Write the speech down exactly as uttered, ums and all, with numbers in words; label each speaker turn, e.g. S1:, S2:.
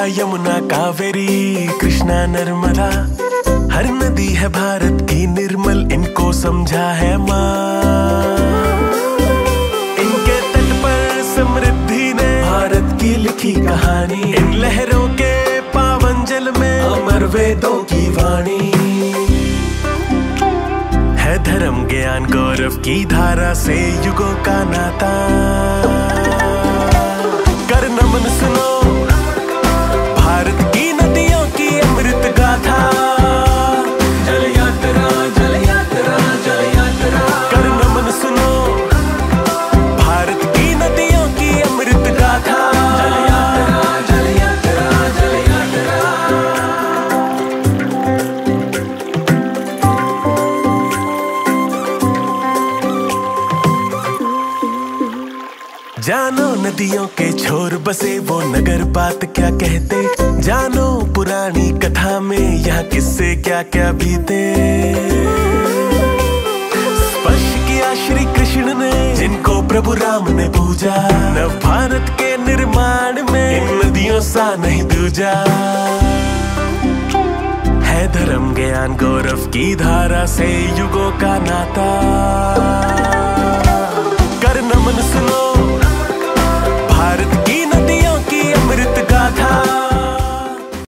S1: यमुना कावेरी कृष्णा नर्मदा, हर नदी है भारत की निर्मल, इनको समझा है माँ। इनके तट पर समृद्धि ने भारत की लिखी कहानी, इन लहरों के पावन जल में अमर वेदों की वाणी है। धर्म ज्ञान गौरव की धारा से युगों का नाता, कर नमन सुनो भारत की नदियों की अमृत गाथा। जल यात्रा जल यात्रा जल यात्रा, कर नमन सुनो भारत की नदियों की अमृत गाथा। जल यात्रा जल यात्रा जल यात्रा। जानो नदियों के छोर बसे वो नगर बात क्या कहते, जानो पुरानी कथा में यहाँ किससे क्या क्या बीते। स्पर्श किया श्री कृष्ण ने जिनको प्रभु राम ने पूजा, नव भारत के निर्माण में इन नदियों सा नहीं दूजा। है धर्म ज्ञान गौरव की धारा से युगों का नाता।